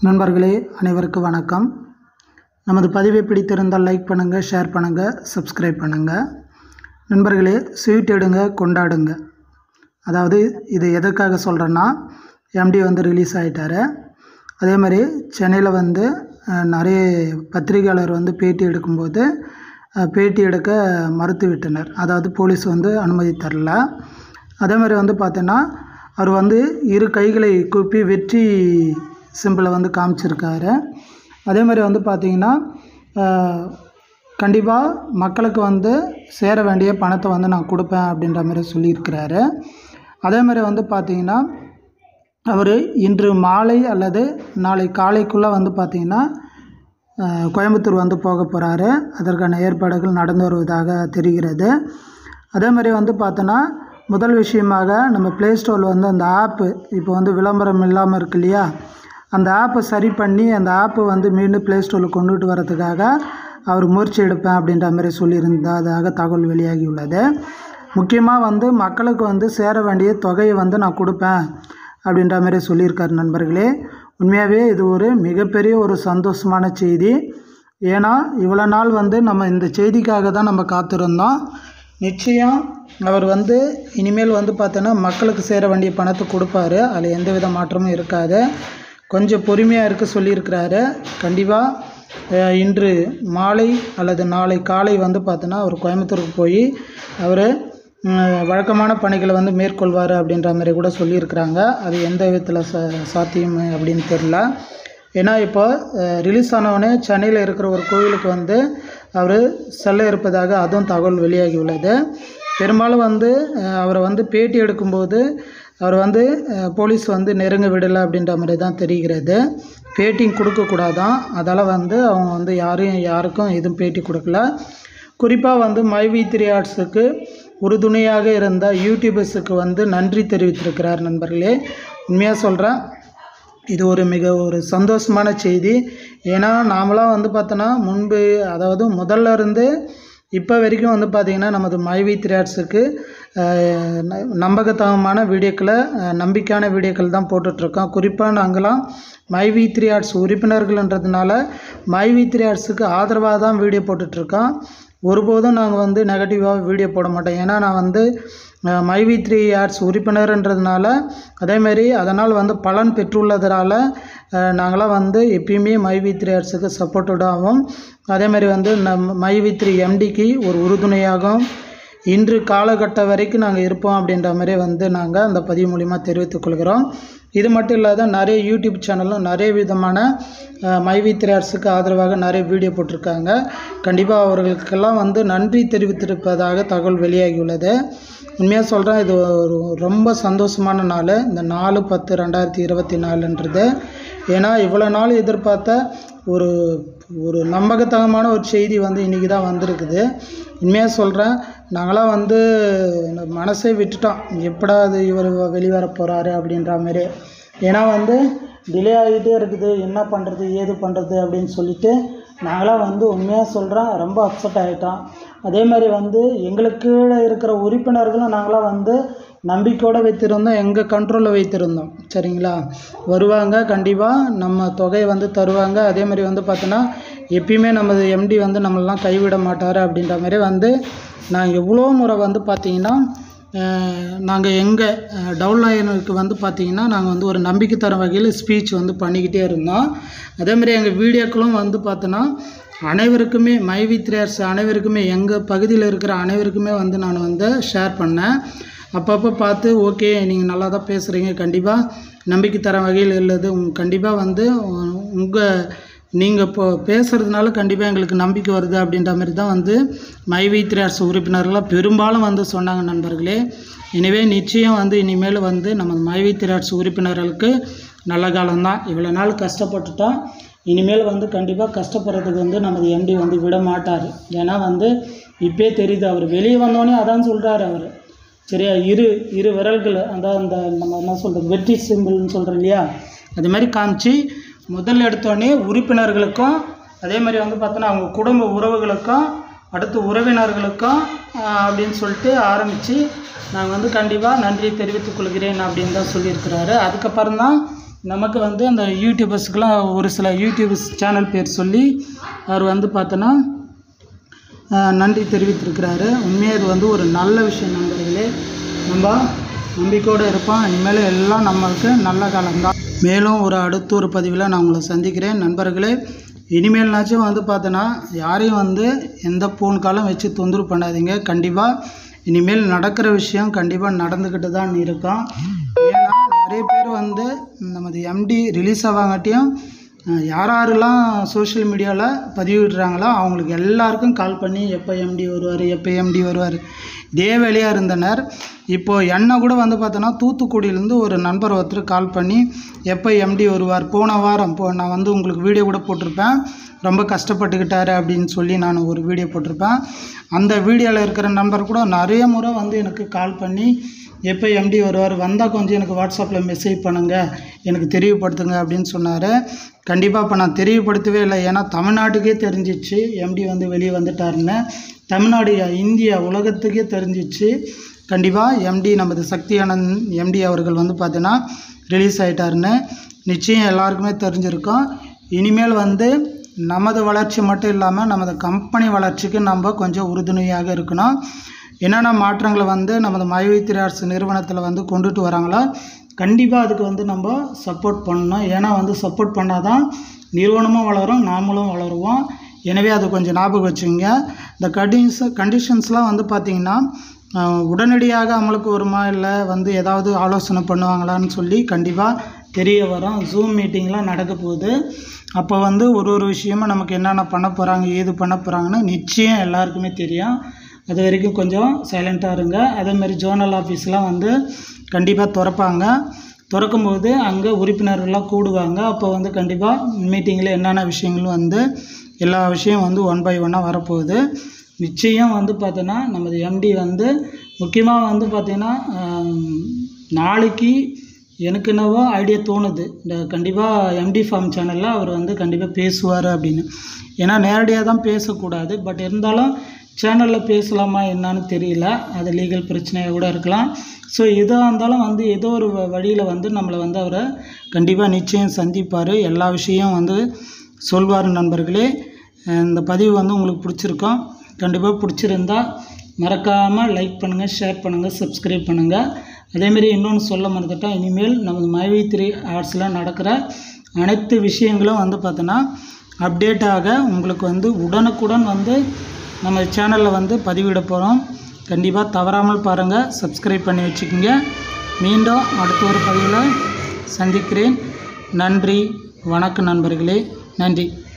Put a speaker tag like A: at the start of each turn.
A: நண்பர்களே அனைவருக்கும் வணக்கம். நமது பதிவை பிடித்திருந்தால் லைக் பண்ணுங்கள், ஷேர் பண்ணுங்கள், சப்ஸ்கிரைப் பண்ணுங்கள். நண்பர்களே, ஸ்வீட் எடுங்க கொண்டாடுங்க. அதாவது இது எதற்காக சொல்கிறேன்னா, எம்டி ரிலீஸ் ஆகிட்டார். அதே மாதிரி சென்னையில் நிறைய பத்திரிகையாளர் பேட்டி எடுக்கும்போது பேட்டி எடுக்க மறுத்து விட்டனர். அதாவது போலீஸ் அனுமதி தரல. அதே மாதிரி பார்த்தோன்னா அவர் இரு கைகளை கூப்பி வெற்றி சிம்பிளை காமிச்சிருக்காரு. அதே மாதிரி பார்த்திங்கன்னா கண்டிப்பாக மக்களுக்கு சேர வேண்டிய பணத்தை நான் கொடுப்பேன் அப்படின்ற மாதிரி சொல்லியிருக்கிறாரு. அதே மாதிரி பார்த்திங்கன்னா அவர் இன்று மாலை அல்லது நாளை காலைக்குள்ளே பார்த்திங்கன்னா கோயம்புத்தூர் போக போகிறாரு. அதற்கான ஏற்பாடுகள் நடந்து வருவதாக தெரிகிறது. அதே மாதிரி பார்த்தோன்னா முதல் விஷயமாக நம்ம ப்ளே ஸ்டோரில் அந்த ஆப்பு இப்போ விளம்பரம் இல்லாமல் இருக்கு இல்லையா, அந்த ஆப்பை சரி பண்ணி அந்த ஆப்பு மீண்டும் ப்ளே ஸ்டோரில் கொண்டுட்டு வரதுக்காக அவர் முயற்சி எடுப்பேன் அப்படின்ற மாதிரி சொல்லியிருந்ததாக தகவல் வெளியாகியுள்ளது. முக்கியமாக மக்களுக்கு சேர வேண்டிய தொகையை நான் கொடுப்பேன் அப்படின்ற மாதிரி சொல்லியிருக்கார். நண்பர்களே, உண்மையாகவே இது ஒரு மிகப்பெரிய ஒரு சந்தோஷமான செய்தி. ஏன்னா இவ்வளோ நாள் நம்ம இந்த செய்திக்காக தான் நம்ம காத்திருந்தோம். நிச்சயம் அவர் இனிமேல் பார்த்தோன்னா மக்களுக்கு சேர வேண்டிய பணத்தை கொடுப்பாரு. அதில் எந்தவித மாற்றமும் இருக்காது. கொஞ்சம் பொறுமையாக இருக்க சொல்லியிருக்கிறாரு. கண்டிப்பாக இன்று மாலை அல்லது நாளை காலை பார்த்தோன்னா அவர் கோயம்புத்தூருக்கு போய் அவர் வழக்கமான பணிகளை மேற்கொள்வார் அப்படின்ற மாதிரி கூட சொல்லியிருக்கிறாங்க. அது எந்த விதத்தில் சாத்தியம் அப்படின்னு தெரில. ஏன்னா இப்போ ரிலீஸ் ஆனவொடனே சென்னையில் இருக்கிற ஒரு கோவிலுக்கு அவர் செல்ல இருப்பதாக அதுவும் தகவல் வெளியாகி உள்ளது. பெரும்பாலும் அவரை பேட்டி எடுக்கும்போது அவர் போலீஸ் நெருங்க விடலை அப்படின்ற மாதிரி தான் தெரிகிறது. பேட்டி கொடுக்கக்கூடாதான். அதால் அவங்க யாருக்கும் எதுவும் பேட்டி கொடுக்கல. குறிப்பாக மைவி3 ஆர்ட்ஸுக்கு உறுதுணையாக இருந்த யூடியூபர்ஸுக்கு நன்றி தெரிவித்திருக்கிறார். நண்பர்களே, உண்மையாக சொல்கிறேன், இது ஒரு சந்தோஷமான செய்தி. ஏன்னா நாமளாம் பார்த்தோன்னா முன்பு, அதாவது முதல்ல இருந்து இப்போ வரைக்கும் பார்த்திங்கன்னா நமது மைவி3 ஆர்ட்ஸுக்கு நம்பகத்தகமான வீடியோக்களை, நம்பிக்கையான வீடியோக்கள் தான் போட்டுட்ருக்கோம். குறிப்பாக நாங்களாம் மைவி3 ஆர்ட்ஸ் உறுப்பினர்கள்ன்றதுனால மைவி3 ஆர்ட்ஸுக்கு ஆதரவாக தான் வீடியோ போட்டுட்ருக்கோம். ஒருபோதும் நாங்கள் நெகட்டிவாக வீடியோ போட மாட்டோம். ஏன்னா நான் மைவி3 ஆர்ட்ஸ் உறுப்பினர்ன்றதுனால, அதேமாரி அதனால் பலன் பெற்றுள்ளதுனால நாங்களாம் எப்பயுமே மைவி3 ஆர்ட்ஸுக்கு சப்போர்ட்டடாகவும், அதேமாதிரி மைவி3 எம்டிக்கு ஒரு உறுதுணையாகவும் இன்று காலகட்ட வரைக்கும் நாங்கள் இருப்போம் அப்படின்ற மாதிரி நாங்கள் அந்த பதிவு மூலிமா தெரிவித்துக்கொள்கிறோம். இது மட்டும் இல்லாத நிறைய யூடியூப் சேனலும் நிறைய விதமான மைவி3 ஆர்ட்ஸுக்கு ஆதரவாக நிறைய வீடியோ போட்டிருக்காங்க. கண்டிப்பாக அவர்களுக்கெல்லாம் நன்றி தெரிவித்திருப்பதாக தகவல் வெளியாகியுள்ளது. உண்மையாக சொல்கிறேன், இது ரொம்ப சந்தோஷமான நாள், இந்த 4/10/2024. ஏன்னா இவ்வளோ நாள் எதிர்பார்த்த ஒரு நம்பகத்தகமான ஒரு செய்தி இன்றைக்கி தான் வந்திருக்குது. உண்மையாக சொல்கிறேன், நாங்களாம் மனசே விட்டுட்டோம், எப்படா அது இவர் வெளிவர போகிறாரு அப்படின்ற மாதிரி. ஏன்னா டிலே ஆகிட்டே இருக்குது, என்ன பண்ணுறது ஏது பண்ணுறது அப்படின்னு சொல்லிட்டு நாங்களாம் உண்மையாக சொல்கிறேன் ரொம்ப அப்செட் ஆகிட்டோம். அதே மாதிரி எங்களுக்கு கீழே இருக்கிற உறுப்பினர்களும் நாங்களாம் நம்பிக்கையோடு வைத்திருந்தோம், எங்கள் கண்ட்ரோலில் வைத்திருந்தோம். சரிங்களா, வருவாங்க, கண்டிப்பாக நம்ம தொகையை தருவாங்க. அதே மாதிரி பார்த்தோன்னா எப்பயுமே நமது எம்டி நம்மளெலாம் கைவிட மாட்டார் அப்படின்ற மாதிரி நாங்கள் எவ்வளோ முறை பார்த்திங்கன்னா நாங்கள் எங்கள் டவுன்லைனுக்கு பார்த்திங்கன்னா நாங்கள் ஒரு நம்பிக்கை தர வகையில் ஸ்பீச் பண்ணிக்கிட்டே இருந்தோம். அதேமாதிரி எங்கள் வீடியோக்களும் பார்த்தோன்னா அனைவருக்குமே மைவி3 ஆர்ட்ஸ் அனைவருக்குமே, எங்கள் பகுதியில் இருக்கிற அனைவருக்குமே நான் ஷேர் பண்ணேன். அப்பப்போ பார்த்து ஓகே நீங்கள் நல்லா தான் பேசுகிறீங்க, கண்டிப்பாக நம்பிக்கை தர வகையில் உள்ளது, கண்டிப்பாக நீங்கள் இப்போ பேசுகிறதுனால கண்டிப்பாக எங்களுக்கு நம்பிக்கை வருது அப்படின்ற மாதிரி தான் மைவி3 ஆர்ட்ஸ் உறுப்பினர்களாக பெரும்பாலும் சொன்னாங்க. நண்பர்களே, எனவே நிச்சயம் இனிமேல் நம்ம மைவி3 ஆர்ட்ஸ் உறுப்பினர்களுக்கு நல்ல காலம்தான். இவ்வளோ நாள் கஷ்டப்பட்டுட்டோம், இனிமேல் கண்டிப்பாக கஷ்டப்படுறதுக்கு நமது எம்டி விட மாட்டார். ஏன்னா இப்போயே தெரியுது, அவர் வெளியே வந்தோடனே அதான் சொல்கிறாரு அவர். சரியா, இரு விரல்கள், அந்த நம்ம என்ன சொல்கிறது, வெற்றி சிம்பிள்னு சொல்கிறோம் இல்லையா, அது மாதிரி காமிச்சு முதல்ல எடுத்தோடனே உறுப்பினர்களுக்கும், அதே மாதிரி பார்த்தோன்னா அவங்க குடும்ப உறவுகளுக்கும், அடுத்து உறவினர்களுக்கும் அப்படின்னு சொல்லிட்டு ஆரம்பித்து நாங்கள் கண்டிப்பாக நன்றி தெரிவித்துக் கொள்கிறேன் அப்படின்னு தான் சொல்லியிருக்கிறாரு. அதுக்கப்புறம் தான் நமக்கு வந்து அந்த யூடியூபர்ஸுக்கெல்லாம் ஒரு சில யூடியூபர்ஸ் சேனல் பேர் சொல்லி அவர் வந்து பார்த்தோன்னா நன்றி தெரிவித்திருக்கிறாரு. உண்மையாக இது வந்து ஒரு நல்ல விஷயம் நண்பர்களே. நம்ம நம்பிக்கையோடு இருப்போம். இனிமேல் எல்லாம் நம்மளுக்கு நல்ல காலம்தான். மேலும் அடுத்த ஒரு பதிவில் நான் உங்களை சந்திக்கிறேன் நண்பர்களே. இனிமேல்னாச்சும் வந்து பார்த்தோன்னா யாரையும் வந்து எந்த ஃபோன் காலும் வச்சு தொந்தரவு பண்ணாதீங்க. கண்டிப்பாக இனிமேல் நடக்கிற விஷயம் கண்டிப்பாக நடந்துக்கிட்டு தான் இருக்கும். ஏன்னா நிறைய பேர் வந்து நமது எம்டி ரிலீஸ் ஆகாங்காட்டியும் யாரெல்லாம் சோஷியல் மீடியாவில் பதிவிடுறாங்களோ அவங்களுக்கு எல்லாருக்கும் கால் பண்ணி எப்போ எம்டி வருவார் இதே வேலையாக இருந்தனர். இப்போது என்ன கூட வந்து பார்த்தோன்னா தூத்துக்குடியிலேருந்து ஒரு நண்பர் ஒருத்தர் கால் பண்ணி எப்போ எம்டி வருவார், போன வாரம் நான் வந்து உங்களுக்கு வீடியோ கூட போட்டிருப்பேன், ரொம்ப கஷ்டப்பட்டுக்கிட்டாரு அப்படின்னு சொல்லி நான் ஒரு வீடியோ போட்டிருப்பேன். அந்த வீடியோவில் இருக்கிற நண்பர் கூட நிறைய முறை வந்து எனக்கு கால் பண்ணி எப்போ எம்டி வருவார், வந்தால் கொஞ்சம் எனக்கு வாட்ஸ்அப்பில் மெசேஜ் பண்ணுங்கள், எனக்கு தெரியப்படுத்துங்க அப்படின்னு சொன்னார். கண்டிப்பாக இப்போ நான் தெரியப்படுத்தவே இல்லை. ஏன்னா தமிழ்நாட்டுக்கே தெரிஞ்சிச்சு எம்டி வந்து வெளியே வந்துட்டாருன்னு. தமிழ்நாடு, இந்தியா, உலகத்துக்கே தெரிஞ்சிச்சு. கண்டிப்பாக எம்டி நமது சக்தி ஆனந்த் எம்டி அவர்கள் வந்து பார்த்தீங்கன்னா ரிலீஸ் ஆகிட்டாருன்னு நிச்சயம் எல்லாருக்குமே தெரிஞ்சிருக்கும். இனிமேல் வந்து நமது வளர்ச்சி மட்டும் இல்லாமல் நமது கம்பெனி வளர்ச்சிக்கு நம்ம கொஞ்சம் உறுதுணையாக இருக்கணும். என்னென்ன மாற்றங்களை வந்து நமது மைவித்திரி ஆர்ட்ஸ் நிறுவனத்தில் வந்து கொண்டுட்டு வராங்களோ கண்டிப்பாக அதுக்கு வந்து நம்ம சப்போர்ட் பண்ணணும். ஏன்னா வந்து சப்போர்ட் பண்ணால் தான் நிறுவனமும் வளரும், நாமளும் வளருவோம். எனவே அது கொஞ்சம் ஞாபகம் வச்சுங்க. இந்த கண்டிஷன்ஸ்லாம் வந்து பார்த்திங்கன்னா உடனடியாக அமலுக்கு வருமா இல்லை வந்து ஏதாவது ஆலோசனை பண்ணுவாங்களான்னு சொல்லி கண்டிப்பாக தெரிய வரும். ஜூம் மீட்டிங்லாம் நடக்க போகுது. அப்போ வந்து ஒரு விஷயமும் நமக்கு என்னென்ன பண்ண போகிறாங்க, ஏது பண்ண போகிறாங்கன்னு நிச்சயம் எல்லாருக்குமே தெரியும். அது வரைக்கும் கொஞ்சம் சைலண்ட்டாக இருங்க. அதேமாதிரி ஜோனல் ஆஃபீஸ்லாம் வந்து கண்டிப்பாக திறக்கும்போது அங்கே உறுப்பினர்கள்லாம் கூடுவாங்க. அப்போ வந்து கண்டிப்பாக மீட்டிங்கில் என்னென்ன விஷயங்களும் வந்து எல்லா விஷயம் வந்து 1 by 1 வரப்போகுது. நிச்சயம் வந்து பார்த்தோன்னா நமது எம்டி வந்து முக்கியமாக வந்து பார்த்திங்கன்னா நாளைக்கு எனக்கு என்னவோ ஐடியா தோணுது, இந்த கண்டிப்பாக எம்டி ஃபார்ம் சேனலில் அவர் வந்து கண்டிப்பாக பேசுவார் அப்படின்னு. ஏன்னா நேரடியாக தான் பேசக்கூடாது, பட் இருந்தாலும் சேனலில் பேசலாமா என்னான்னு தெரியல, அது லீகல் பிரச்சனையாக கூட இருக்கலாம். ஸோ எதாக இருந்தாலும் வந்து ஏதோ ஒரு வழியில் வந்து நம்மளை வந்து அவரை கண்டிப்பாக நிச்சயம் சந்திப்பார், எல்லா விஷயம் வந்து சொல்வார். நண்பர்களே, இந்த பதிவு வந்து உங்களுக்கு பிடிச்சிருக்கோம். கண்டிப்பாக பிடிச்சிருந்தா மறக்காமல் லைக் பண்ணுங்கள், ஷேர் பண்ணுங்கள், சப்ஸ்கிரைப் பண்ணுங்கள். அதேமாரி இன்னொன்று சொல்ல மறந்துட்டேன், இனிமேல் நமது மைவித்திரி ஆர்ட்ஸில் நடக்கிற அனைத்து விஷயங்களும் வந்து பார்த்தோன்னா அப்டேட்டாக உங்களுக்கு வந்து உடனுக்குடன் வந்து நம்ம சேனலில் வந்து பதிவிட போகிறோம். கண்டிப்பாக தவறாமல் பாருங்கள், சப்ஸ்கிரைப் பண்ணி வச்சுக்கோங்க. மீண்டும் அடுத்த ஒரு பதிவில் சந்திக்கிறேன். நன்றி, வணக்கம் நண்பர்களே, நன்றி.